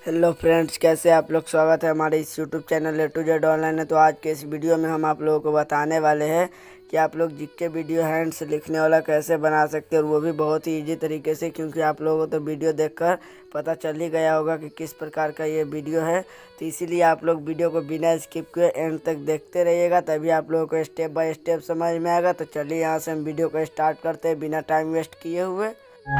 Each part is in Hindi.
हेलो फ्रेंड्स, कैसे आप लोग। स्वागत है हमारे इस YouTube channel A to Z online है। तो आज के इस वीडियो में हम आप लोगों को बताने वाले हैं कि आप लोग जीके वीडियो हैंड से लिखने वाला कैसे बना सकते हैं, और वो भी बहुत ही इजी तरीके से। क्योंकि आप लोगों को तो वीडियो देखकर पता चल ही गया होगा कि किस प्रकार का ये वीडियो है। तो इसीलिए आप लोग वीडियो को बिना स्किप किए एंड तक देखते रहिएगा, तभी आप लोगों को स्टेप बाय स्टेप समझ में आएगा। तो चलिए यहाँ से हम वीडियो को स्टार्ट करते हैं बिना टाइम वेस्ट किए हुए।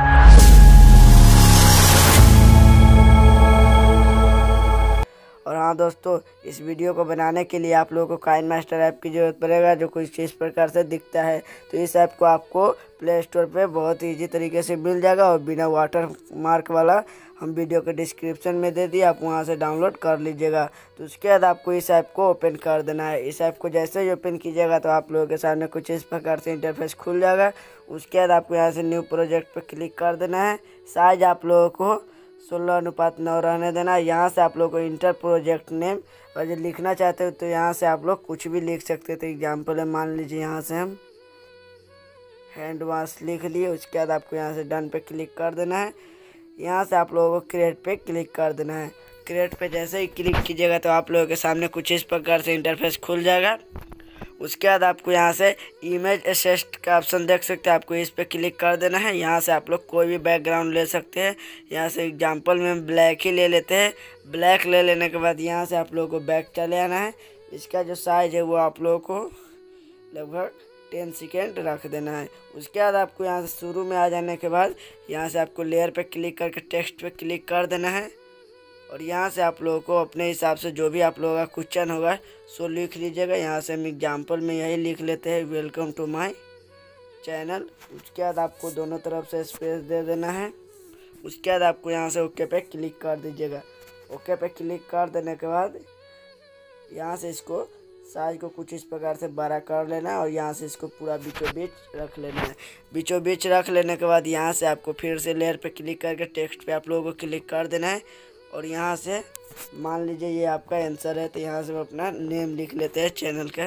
और हाँ दोस्तों, इस वीडियो को बनाने के लिए आप लोगों को काइनमास्टर ऐप की ज़रूरत पड़ेगा, जो कुछ इस प्रकार से दिखता है। तो इस ऐप को आपको प्ले स्टोर पे बहुत ही ईजी तरीके से मिल जाएगा, और बिना वाटर मार्क वाला हम वीडियो के डिस्क्रिप्शन में दे दिए, आप वहाँ से डाउनलोड कर लीजिएगा। तो उसके बाद आपको इस ऐप को ओपन कर देना है। इस ऐप को जैसे ही ओपन कीजिएगा तो आप लोगों के सामने कुछ इस प्रकार से इंटरफेस खुल जाएगा। उसके बाद आपको यहाँ से न्यू प्रोजेक्ट पर क्लिक कर देना है। साइज आप लोगों को 16:9 रहने देना। यहाँ से आप लोग को इंटर प्रोजेक्ट नेम और जो लिखना चाहते हो तो यहाँ से आप लोग कुछ भी लिख सकते थे। एग्जाम्पल है, मान लीजिए यहाँ से हम हैंड वॉश लिख लिए। उसके बाद आपको यहाँ से डन पे क्लिक कर देना है। यहाँ से आप लोगों को क्रिएट पे क्लिक कर देना है। क्रिएट पे जैसे ही क्लिक कीजिएगा तो आप लोगों के सामने कुछ इस प्रकार से इंटरफेस खुल जाएगा। उसके बाद आपको यहाँ से इमेज असिस्ट का ऑप्शन देख सकते हैं, आपको इस पर क्लिक कर देना है। यहाँ से आप लोग कोई भी बैकग्राउंड ले सकते हैं। यहाँ से एग्जांपल में ब्लैक ही ले लेते हैं। ब्लैक ले लेने के बाद यहाँ से आप लोगों को बैक चले आना है। इसका जो साइज है वो आप लोगों को लगभग 10 सेकेंड रख देना है। उसके बाद आपको यहाँ से शुरू में आ जाने के बाद यहाँ से आपको लेयर पर क्लिक करके टेक्स्ट पर क्लिक कर देना है। और यहाँ से आप लोगों को अपने हिसाब से जो भी आप लोगों का क्वेश्चन होगा सो लिख लीजिएगा। यहाँ से हम एग्जाम्पल में यही लिख लेते हैं, वेलकम टू माय चैनल। उसके बाद आपको दोनों तरफ से स्पेस दे देना है। उसके बाद आपको यहाँ से ओके पे क्लिक कर दीजिएगा। ओके पे क्लिक कर देने के बाद यहाँ से इसको साइज को कुछ इस प्रकार से बड़ा कर लेना है, और यहाँ से इसको पूरा बीचों बीच रख लेना है। बीचों बीच रख लेने के बाद यहाँ से आपको फिर से लेयर पे क्लिक करके टेक्स्ट पे आप लोगों को क्लिक कर देना है। और यहाँ से मान लीजिए ये आपका आंसर है, तो यहाँ से हम अपना नेम लिख लेते हैं चैनल का,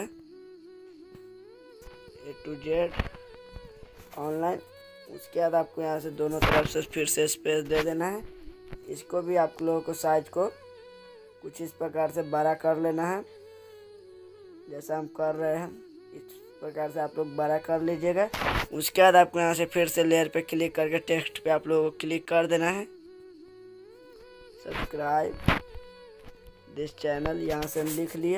A to Z ऑनलाइन। उसके बाद आपको यहाँ से दोनों तरफ से फिर से स्पेस दे देना है। इसको भी आप लोगों को साइज को कुछ इस प्रकार से बड़ा कर लेना है, जैसा हम कर रहे हैं। इस प्रकार से आप लोग बड़ा कर लीजिएगा। उसके बाद आपको यहाँ से फिर से लेयर पे क्लिक करके टेक्स्ट पे आप लोगों को क्लिक कर देना है, सब्सक्राइब दिस चैनल। यहाँ से हम लिख लिए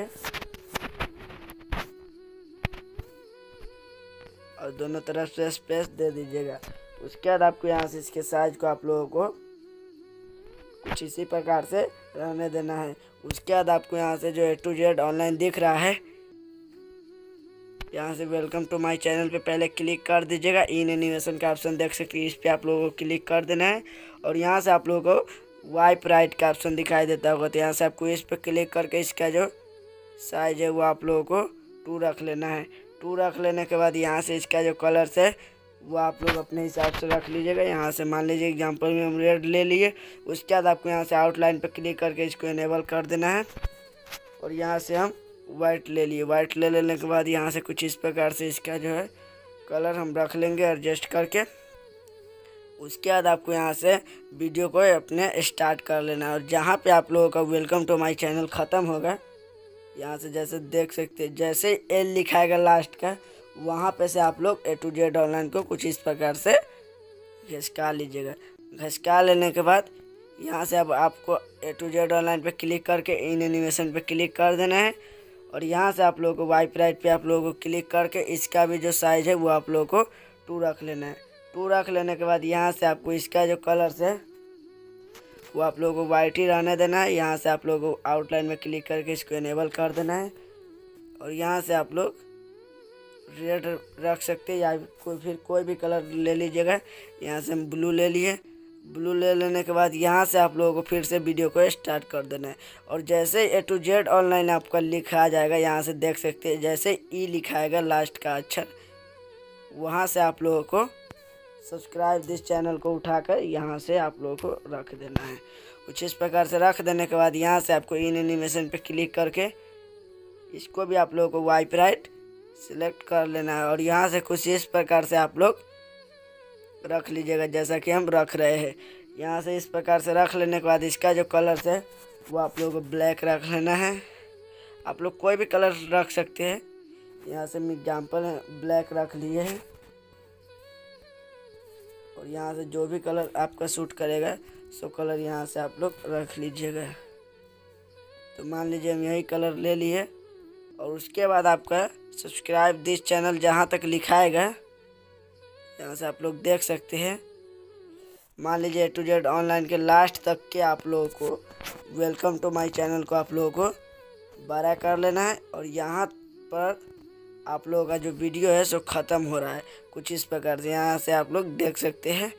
और दोनों तरफ से स्पेस दे दीजिएगा। उसके बाद आपको यहाँ से इसके साइज को आप लोगों को कुछ इसी प्रकार से रहने देना है। उसके बाद आपको यहाँ से जो A to Z ऑनलाइन दिख रहा है, यहाँ से वेलकम टू माय चैनल पे पहले क्लिक कर दीजिएगा। इन एनिमेशन का ऑप्शन देख सकते हैं, इस पर आप लोगों को क्लिक कर देना है। और यहाँ से आप लोगों को वाइप राइट का ऑप्शन दिखाई देता होगा, तो यहाँ से आपको इस पर क्लिक करके इसका जो साइज है वो आप लोगों को 2 रख लेना है। 2 रख लेने के बाद यहाँ से इसका जो कलर्स है वो आप लोग अपने हिसाब से रख लीजिएगा। यहाँ से मान लीजिए एग्जांपल में हम रेड ले लिए। उसके बाद आपको यहाँ से आउटलाइन पर क्लिक करके इसको इनेबल कर देना है। और यहाँ से हम वाइट ले लिए। वाइट ले लेने के बाद यहाँ से कुछ इस प्रकार से इसका जो है कलर हम रख लेंगे एडजस्ट करके। उसके बाद आपको यहाँ से वीडियो को अपने स्टार्ट कर लेना है। और जहाँ पे आप लोगों का वेलकम टू माय चैनल ख़त्म होगा, यहाँ से जैसे देख सकते हैं, जैसे एल लिखाएगा लास्ट का, वहाँ पे से आप लोग A to Z ऑनलाइन को कुछ इस प्रकार से घिसका लीजिएगा। घिसका लेने के बाद यहाँ से अब आपको A to Z ऑनलाइन पे क्लिक करके इन एनिमेशन पे क्लिक कर देना है। और यहाँ से आप लोगों को वाइप राइट पे आप लोगों को क्लिक करके इसका भी जो साइज है वो आप लोगों को 2 रख लेना है। 2 रख लेने के बाद यहाँ से आपको इसका जो कलर्स है वो आप लोगों को वाइट ही रहने देना है। यहाँ से आप लोगों को आउटलाइन में क्लिक करके इसको इनेबल कर देना है। और यहाँ से आप लोग रेड रख सकते हैं, या कोई भी कलर ले लीजिएगा। यहाँ से हम ब्लू ले लिए। ब्लू ले लेने के बाद यहाँ से आप लोगों को फिर से वीडियो को स्टार्ट कर देना है। और जैसे A to Z ऑनलाइन आपका लिखा आ जाएगा, यहाँ से देख सकते हैं जैसे ई लिखाएगा लास्ट का अक्षर, वहाँ से आप लोगों को सब्सक्राइब दिस चैनल को उठाकर यहाँ से आप लोगों को रख देना है। कुछ इस प्रकार से रख देने के बाद यहाँ से आपको इन एनिमेशन पे क्लिक करके इसको भी आप लोगों को वाइप राइट सिलेक्ट कर लेना है। और यहाँ से कुछ इस प्रकार से आप लोग रख लीजिएगा, जैसा कि हम रख रहे हैं। यहाँ से इस प्रकार से रख लेने के बाद इसका जो कलर है वो आप लोगों को ब्लैक रख लेना है। आप लोग कोई भी कलर रख सकते हैं। यहाँ से मैं एग्जाम्पल ब्लैक रख लिए हैं और यहाँ से जो भी कलर आपका सूट करेगा सो कलर यहाँ से आप लोग रख लीजिएगा। तो मान लीजिए हम यही कलर ले लिए और उसके बाद आपका सब्सक्राइब दिस चैनल जहाँ तक लिखाएगा यहाँ से आप लोग देख सकते हैं। मान लीजिए A to Z ऑनलाइन के लास्ट तक के आप लोगों को वेलकम टू माय चैनल को आप लोगों को बड़ा कर लेना है और यहाँ पर आप लोगों का जो वीडियो है सो ख़त्म हो रहा है कुछ इस प्रकार से। यहाँ से आप लोग देख सकते हैं।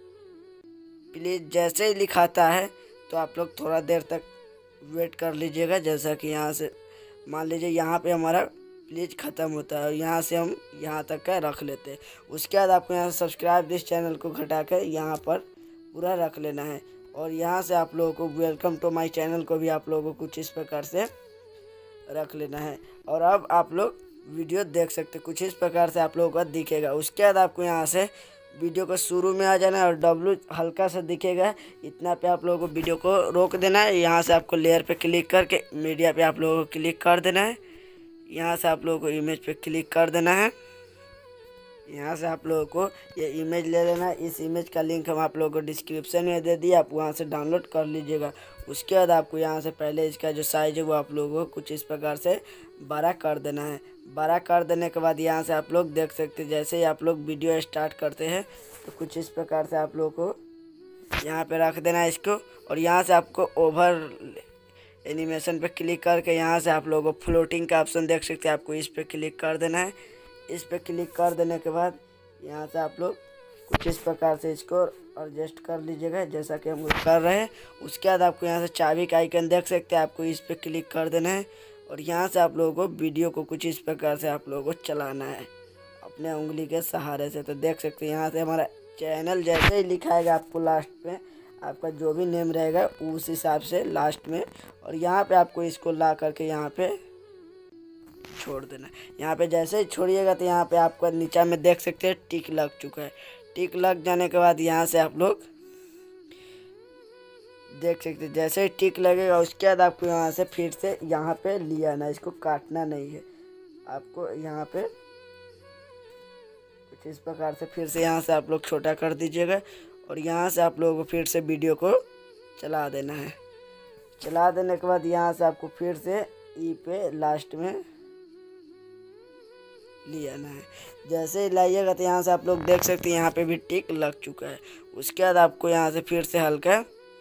प्लीज़ जैसे ही लिखाता है तो आप लोग थोड़ा देर तक वेट कर लीजिएगा। जैसा कि यहाँ से मान लीजिए यहाँ पे हमारा प्लीज़ ख़त्म होता है और यहाँ से हम यहाँ तक का रख लेते हैं। उसके बाद आपको यहाँ से सब्सक्राइब दिस चैनल को घटा कर यहाँ पर पूरा रख लेना है और यहाँ से आप लोगों को वेलकम टू माय चैनल को भी आप लोगों को कुछ इस प्रकार से रख लेना है। और अब आप लोग वीडियो देख सकते हैं कुछ इस प्रकार से आप लोगों का दिखेगा। उसके बाद आपको यहाँ से वीडियो को शुरू में आ जाना है और W हल्का सा दिखेगा इतना पे आप लोगों को वीडियो को रोक देना है। यहाँ से आपको लेयर पे क्लिक करके मीडिया पे आप लोगों को क्लिक कर देना है। यहाँ से आप लोगों को इमेज पे क्लिक कर देना है। यहाँ से आप लोगों को ये इमेज ले लेना है। इस इमेज का लिंक हम आप लोगों को डिस्क्रिप्शन में दे दिया, आप वहाँ से डाउनलोड कर लीजिएगा। उसके बाद आपको यहाँ से पहले इसका जो साइज़ है वो आप लोगों को कुछ इस प्रकार से बड़ा कर देना है। बड़ा कर देने के बाद यहाँ से आप लोग देख सकते हैं जैसे ही आप लोग वीडियो स्टार्ट करते हैं तो कुछ इस प्रकार से आप लोगों को यहाँ पे रख देना है इसको। और यहाँ से आपको ओवर एनिमेशन पे क्लिक करके यहाँ से आप लोगों को फ्लोटिंग का ऑप्शन देख सकते हैं, आपको इस पर क्लिक कर देना है। इस पर क्लिक कर देने के बाद यहाँ से आप लोग कुछ इस प्रकार से इसको एडजस्ट कर लीजिएगा जैसा कि हम कर रहे हैं। उसके बाद आपको यहाँ से चाबी का आइकन देख सकते हैं, आपको इस पर क्लिक कर देना है और यहाँ से आप लोगों को वीडियो को कुछ इस प्रकार से आप लोगों को चलाना है अपने उंगली के सहारे से। तो देख सकते हैं यहाँ से हमारा चैनल जैसे ही लिखाएगा आपको लास्ट में आपका जो भी नेम रहेगा उस हिसाब से लास्ट में, और यहाँ पे आपको इसको ला करके यहाँ पे छोड़ देना। यहाँ पे जैसे ही छोड़िएगा तो यहाँ पे आपका नीचे में देख सकते हैं टिक लग चुका है। टिक लग जाने के बाद यहाँ से आप लोग देख सकते हैं जैसे ही टिक लगेगा उसके बाद आपको यहाँ से फिर से यहाँ पे ले आना है, इसको काटना नहीं है आपको। यहाँ पे कुछ इस प्रकार से फिर से यहाँ से आप लोग छोटा कर दीजिएगा और यहाँ से आप लोगों को फिर से वीडियो को चला देना है। चला देने के बाद यहाँ से आपको फिर से ई पे लास्ट में ले आना है। जैसे ही लाइएगा तो यहाँ से आप लोग देख सकते हैं यहाँ पे भी टिक लग चुका है। उसके बाद आपको यहाँ से फिर से हल्का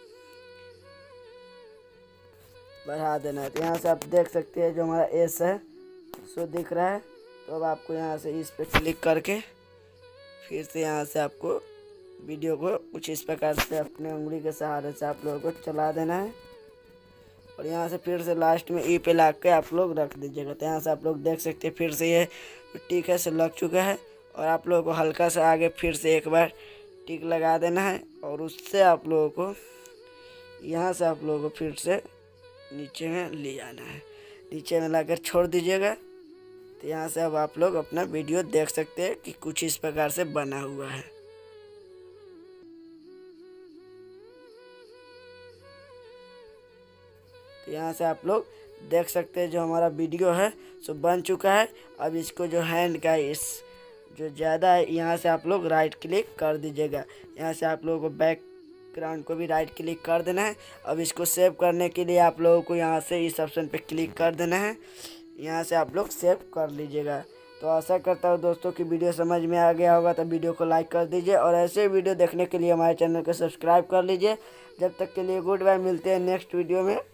बढ़ा देना है। तो यहाँ से आप देख सकते हैं जो हमारा एस है सो दिख रहा है। तो अब आपको यहाँ से इस पे क्लिक करके फिर से यहाँ से आपको वीडियो को कुछ इस प्रकार से अपने उंगली के सहारे से आप लोगों को चला देना है और यहाँ से फिर से लास्ट में ई पे ला के आप लोग रख दीजिएगा। तो यहाँ से आप लोग देख सकते हैं फिर से ये टिक है से लग चुका है और आप लोगों को हल्का सा आगे फिर से एक बार टिक लगा देना है और उससे आप लोगों को यहाँ से आप लोगों को फिर से नीचे में ले आना है। नीचे में लाकर छोड़ दीजिएगा। तो यहाँ से अब आप लोग अपना वीडियो देख सकते हैं कि कुछ इस प्रकार से बना हुआ है। तो यहाँ से आप लोग देख सकते हैं जो हमारा वीडियो है सो बन चुका है। अब इसको जो हैंड का इस जो ज़्यादा है यहाँ से आप लोग राइट क्लिक कर दीजिएगा। यहाँ से आप लोगों को बैकग्राउंड को भी राइट क्लिक कर देना है। अब इसको सेव करने के लिए आप लोगों को यहाँ से इस ऑप्शन पे क्लिक कर देना है। यहाँ से आप लोग सेव कर लीजिएगा। तो आशा करता हूँ दोस्तों की वीडियो समझ में आ गया होगा। तो वीडियो को लाइक कर दीजिए और ऐसे वीडियो देखने के लिए हमारे चैनल को सब्सक्राइब कर लीजिए। जब तक के लिए गुड बाय, मिलते हैं नेक्स्ट वीडियो में।